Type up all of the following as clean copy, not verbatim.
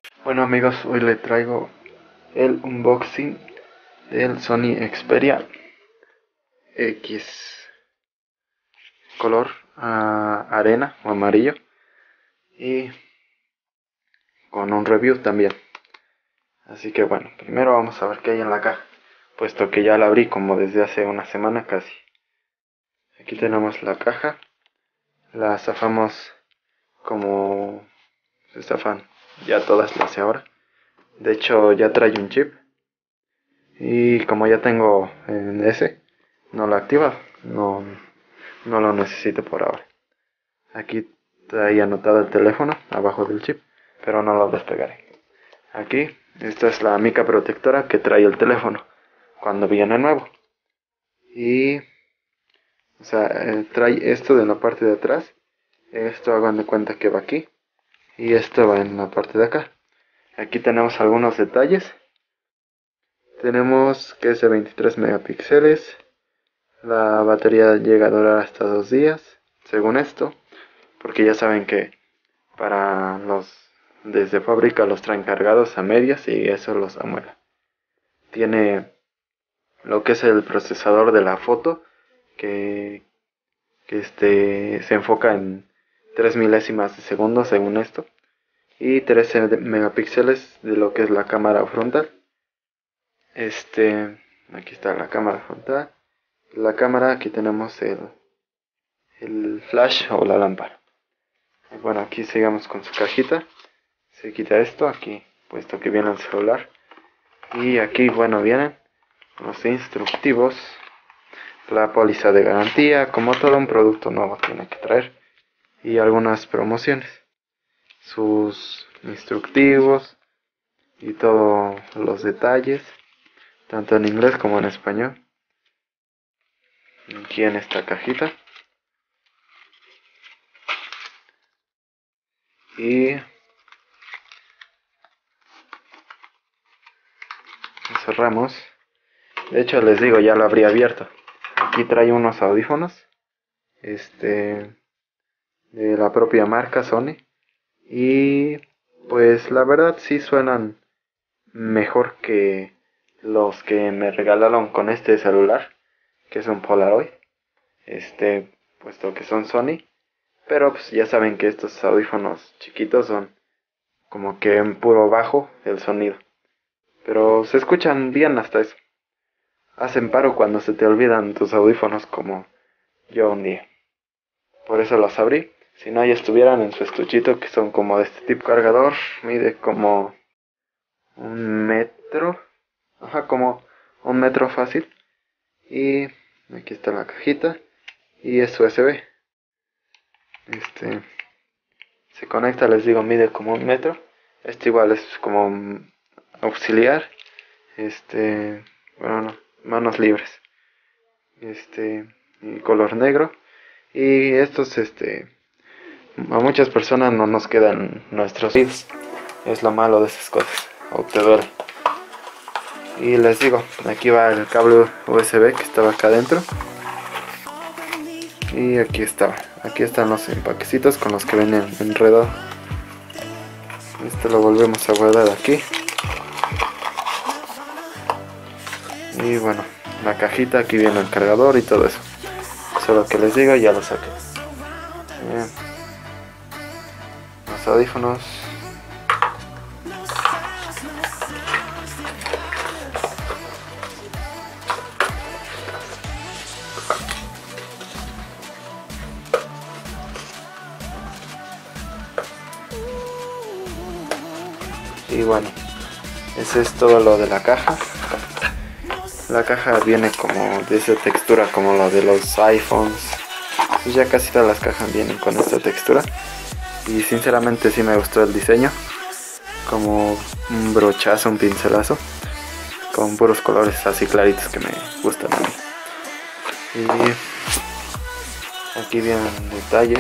Bueno amigos, hoy le traigo el unboxing del Sony Xperia X color arena o amarillo y con un review también. Así que bueno, primero vamos a ver qué hay en la caja, puesto que ya la abrí como desde hace una semana casi. Aquí tenemos la caja, la zafamos como se zafan ya todas las de ahora. De hecho ya trae un chip. Y como ya tengo en ese, no lo activa, no lo necesito por ahora. Aquí trae anotado el teléfono abajo del chip, pero no lo despegaré. Aquí, esta es la mica protectora que trae el teléfono cuando viene nuevo. Y, o sea, trae esto de la parte de atrás. Esto hagan de cuenta que va aquí. Y esto va en la parte de acá. Aquí tenemos algunos detalles. Tenemos que es de 23 megapíxeles. La batería llega a durar hasta 2 días, según esto, porque ya saben que para los desde fábrica los traen cargados a medias y eso los amuela. Tiene lo que es el procesador de la foto que, se enfoca en 3 milésimas de segundo según esto y 13 megapíxeles de lo que es la cámara frontal. Aquí está la cámara frontal. La cámara, aquí tenemos el flash o la lámpara. Bueno, aquí sigamos con su cajita. Se quita esto aquí, puesto que viene el celular. Y aquí, bueno, vienen los instructivos, la póliza de garantía, como todo un producto nuevo tiene que traer. Y algunas promociones. Sus instructivos y todos los detalles, tanto en inglés como en español. Aquí en esta cajita. Y cerramos. De hecho les digo, ya lo habría abierto. Aquí trae unos audífonos. De la propia marca Sony. Y pues la verdad sí suenan mejor que los que me regalaron con este celular, que es un Polaroid. Puesto que son Sony. Pero pues ya saben que estos audífonos chiquitos son como que en puro bajo el sonido. Pero se escuchan bien hasta eso. Hacen paro cuando se te olvidan tus audífonos como yo un día. Por eso los abrí. Si no, ya estuvieran en su estuchito, que son como de este tipo. Cargador mide como 1 metro. Ajá, como 1 metro fácil. Y aquí está la cajita. Y es USB. Se conecta, les digo, mide como 1 metro. Este igual es como auxiliar. Bueno, no, manos libres. Y color negro. Y estos, a muchas personas no nos quedan nuestros oídos. Es lo malo de esas cosas. O te duele. Y les digo, aquí va el cable USB que estaba acá adentro. Y aquí estaba. Aquí están los empaquecitos con los que vienen enredados. Esto lo volvemos a guardar aquí. Y bueno, la cajita, aquí viene el cargador y todo eso. Solo que les digo, ya lo saqué. Bien. Los audífonos. Y bueno, ese es todo lo de la caja. La caja viene como de esa textura como la de los iPhones. Pues ya casi todas las cajas vienen con esta textura. Y sinceramente sí me gustó el diseño. Como un brochazo, un pincelazo. Con puros colores así claritos que me gustan a mí. Y aquí vienen detalles.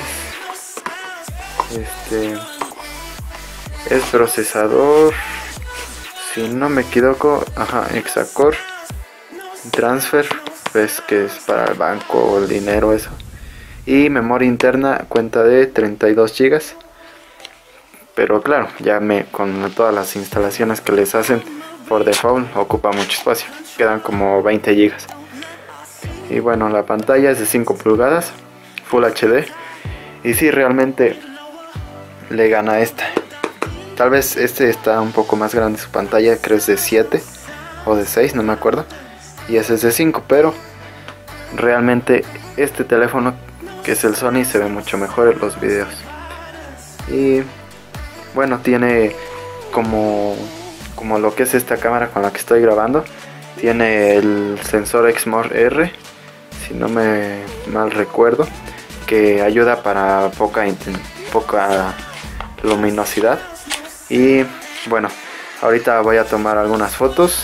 Es procesador, si no me equivoco, ajá, Hexacore Transfer, ves que es para el banco o el dinero eso. Y memoria interna cuenta de 32 GB. pero claro, con todas las instalaciones que les hacen por default ocupa mucho espacio, quedan como 20 gigas. Y bueno, la pantalla es de 5 pulgadas Full HD, y sí, realmente le gana a esta. Tal vez este está un poco más grande su pantalla, creo es de 7 o de 6, no me acuerdo, y ese es de 5, pero realmente este teléfono, que es el Sony, se ve mucho mejor en los videos. Y bueno, tiene como lo que es esta cámara con la que estoy grabando, tiene el sensor Exmor-R, si no me mal recuerdo, que ayuda para poca luminosidad. Y bueno, ahorita voy a tomar algunas fotos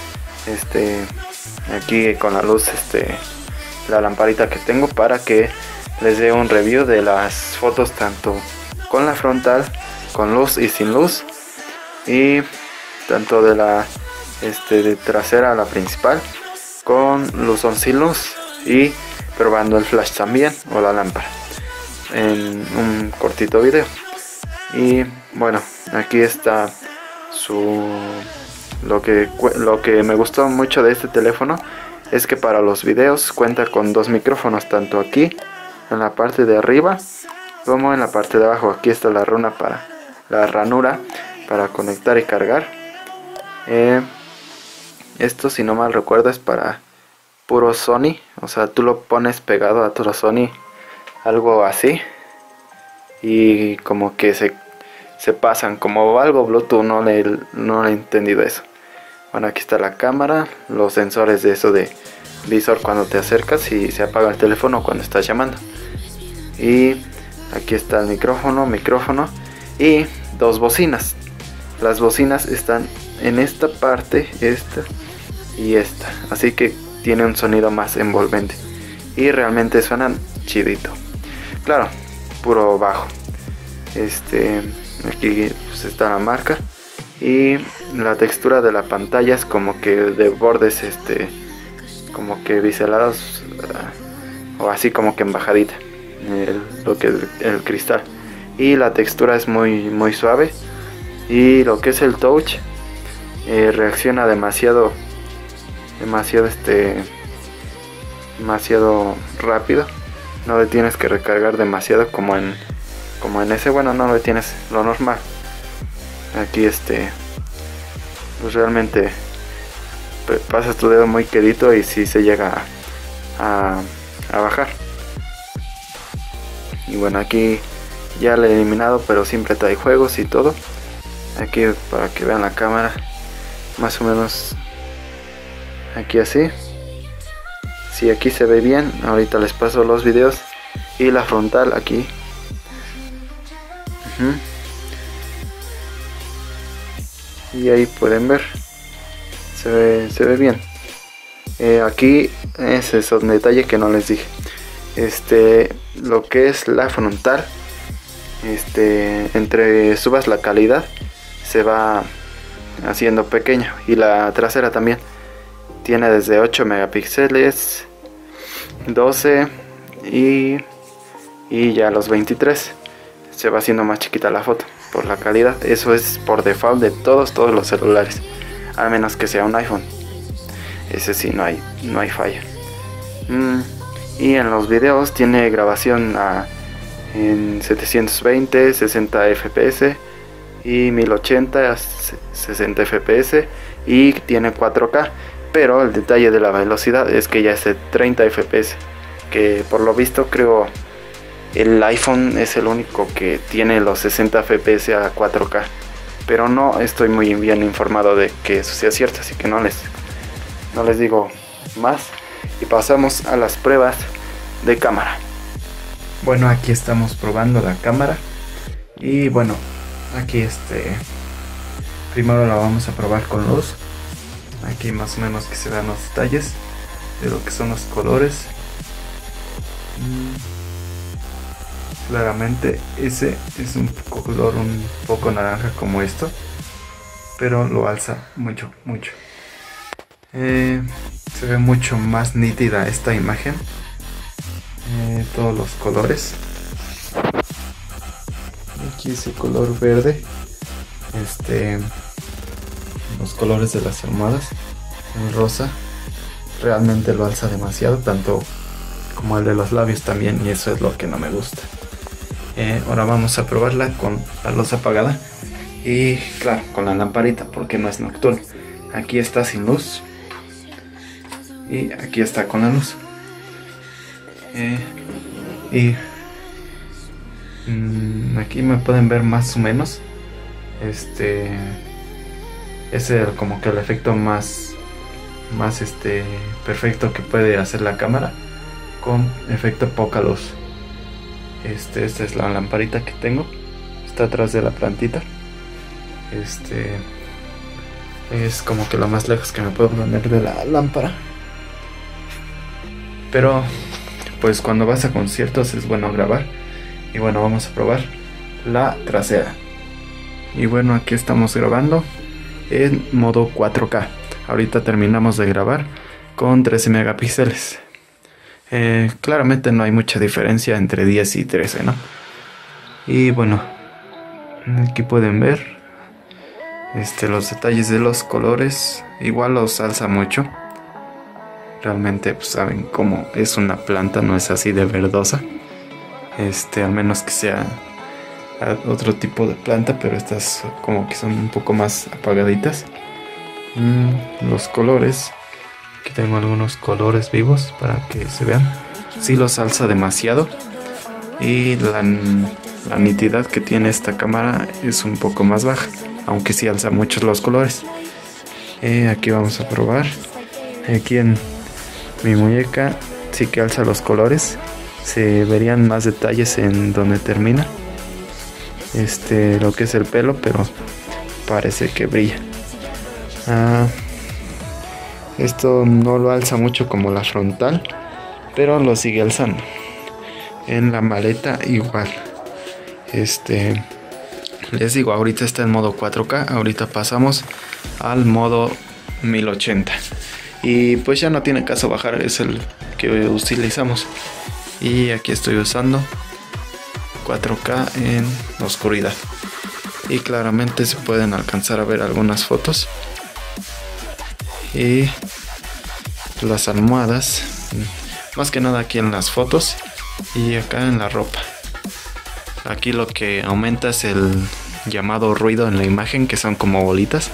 aquí con la luz, la lamparita que tengo, para que les dé un review de las fotos, tanto con la frontal, con luz y sin luz, y tanto de la de trasera a la principal, con luz o sin luz, y probando el flash también, o la lámpara, en un cortito video. Y bueno, aquí está lo que me gustó mucho de este teléfono es que para los videos cuenta con dos micrófonos, tanto aquí en la parte de arriba como en la parte de abajo. Aquí está la ranura para conectar y cargar. Esto, si no mal recuerdo, es para puro Sony, o sea, tú lo pones pegado a tu Sony, algo así, y como que se pasan como algo Bluetooth. No he entendido eso. Bueno, aquí está la cámara, los sensores de eso de visor cuando te acercas, y se apaga el teléfono cuando estás llamando. Y aquí está el micrófono y dos bocinas. Las bocinas están en esta parte, esta y esta, así que tiene un sonido más envolvente y realmente suenan chidito. Claro, puro bajo. Aquí pues está la marca, y la textura de la pantalla es como que de bordes como que biselados, o así como que en bajadita, lo que es el cristal, y la textura es muy suave, y lo que es el touch reacciona demasiado rápido. No le tienes que recargar demasiado como en ese. Bueno, no le tienes lo normal. Aquí pues realmente pasas tu dedo muy quedito y si se llega a bajar. Y bueno, aquí ya lo he eliminado, pero siempre trae juegos y todo. Aquí para que vean la cámara, más o menos aquí así. Si aquí se ve bien, ahorita les paso los videos. Y la frontal aquí. Y ahí pueden ver, se ve bien. Aquí ese es un detalle que no les dije. Lo que es la frontal, entre subas la calidad se va haciendo pequeño, y la trasera también tiene desde 8 megapíxeles, 12 y ya los 23 se va haciendo más chiquita la foto por la calidad. Eso es por default de todos los celulares, a menos que sea un iPhone. Ese sí, no hay falla. Y en los videos tiene grabación en 720, 60 fps y 1080 a 60 fps, y tiene 4K, pero el detalle de la velocidad es que ya es de 30 fps, que por lo visto creo el iPhone es el único que tiene los 60 fps a 4K, pero no estoy muy bien informado de que eso sea cierto, así que no les digo más, y pasamos a las pruebas de cámara. Bueno, aquí estamos probando la cámara, y bueno, aquí primero la vamos a probar con luz. Aquí más o menos que se vean los detalles de lo que son los colores. Claramente ese es un color un poco naranja como esto, pero lo alza mucho. Se ve mucho más nítida esta imagen, todos los colores. Aquí ese color verde, los colores de las almohadas, el rosa, realmente lo alza demasiado, tanto como el de los labios también, y eso es lo que no me gusta. Ahora vamos a probarla con la luz apagada y claro, con la lamparita, porque no es nocturno. Aquí está sin luz y aquí está con la luz. Aquí me pueden ver más o menos. Es como que el efecto más perfecto que puede hacer la cámara, con efecto poca luz. Esta es la lamparita que tengo, está atrás de la plantita. Es como que lo más lejos que me puedo poner de la lámpara. Pero pues cuando vas a conciertos es bueno grabar. Y bueno, vamos a probar la trasera. Y bueno, aquí estamos grabando en modo 4K. Ahorita terminamos de grabar con 13 megapíxeles. Claramente no hay mucha diferencia entre 10 y 13, ¿no? Y bueno, aquí pueden ver los detalles de los colores. Igual los alza mucho. Realmente pues saben cómo es una planta, no es así de verdosa. Al menos que sea otro tipo de planta, pero estas como que son un poco más apagaditas. Los colores, aquí tengo algunos colores vivos para que se vean. Sí los alza demasiado, y la nitidez que tiene esta cámara es un poco más baja, aunque sí alza muchos los colores. Aquí vamos a probar. Aquí en mi muñeca sí que alza los colores. Se verían más detalles en donde termina lo que es el pelo, pero parece que brilla. Esto no lo alza mucho como la frontal, pero lo sigue alzando. En la maleta igual. Les digo, ahorita está en modo 4K. Ahorita pasamos al modo 1080. Y pues ya no tiene caso bajar, es el que utilizamos. Y aquí estoy usando 4K en oscuridad. Y claramente se pueden alcanzar a ver algunas fotos. Y las almohadas, más que nada aquí en las fotos y acá en la ropa. Aquí lo que aumenta es el llamado ruido en la imagen, que son como bolitas.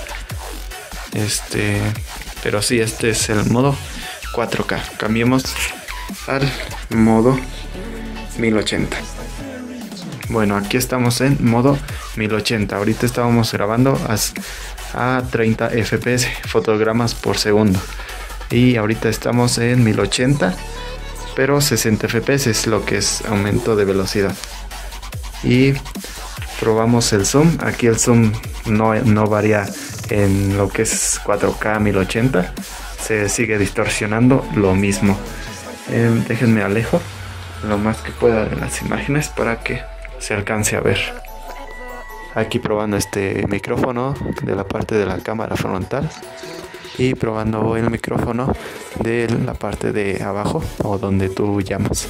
Pero sí, este es el modo 4K. Cambiemos al modo 1080. Bueno, aquí estamos en modo 1080. Ahorita estábamos grabando a 30 fps, fotogramas por segundo. Y ahorita estamos en 1080, pero 60 fps es lo que es aumento de velocidad. Y probamos el zoom. Aquí el zoom no varía en lo que es 4K 1080. Se sigue distorsionando lo mismo. Déjenme alejo lo más que pueda de las imágenes para que se alcance a ver. Aquí probando este micrófono de la parte de la cámara frontal y probando el micrófono de la parte de abajo, o donde tú llamas.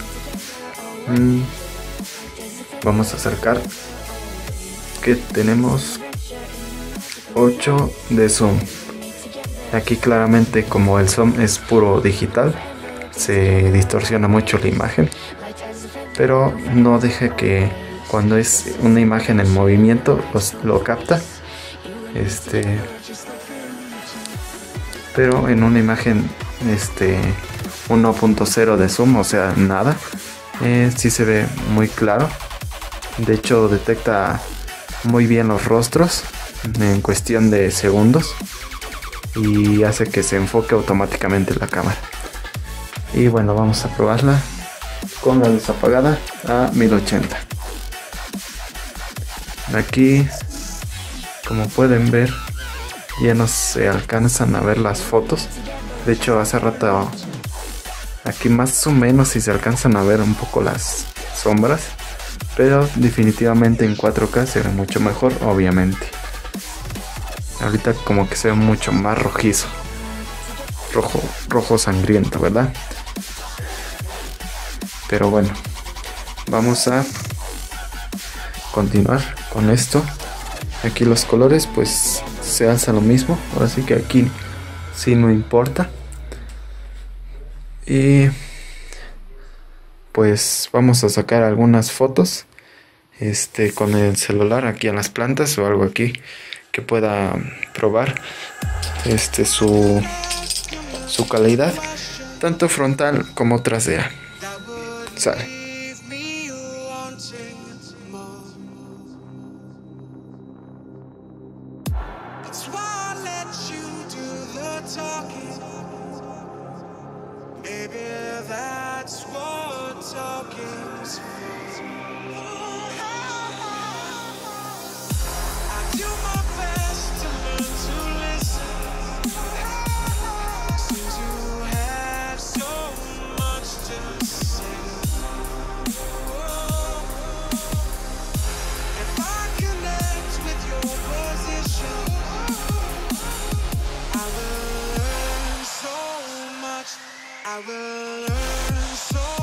Vamos a acercar que tenemos 8 de zoom. Aquí claramente, como el zoom es puro digital, se distorsiona mucho la imagen, pero no deja que cuando es una imagen en movimiento lo capta. Pero en una imagen 1.0 de zoom, o sea, nada, sí se ve muy claro. De hecho, detecta muy bien los rostros en cuestión de segundos y hace que se enfoque automáticamente la cámara. Y bueno, vamos a probarla con la luz apagada a 1080. Aquí, como pueden ver, ya no se alcanzan a ver las fotos. De hecho, hace rato aquí más o menos sí se alcanzan a ver un poco las sombras, pero definitivamente en 4K se ve mucho mejor, obviamente. Ahorita como que se ve mucho más rojizo, rojo sangriento, ¿verdad? Pero bueno, vamos a continuar con esto. Aquí los colores pues se alza lo mismo, ahora sí que aquí sí no importa. Y pues vamos a sacar algunas fotos con el celular aquí en las plantas o algo aquí que pueda probar su calidad, tanto frontal como trasera. Sale. I will learn so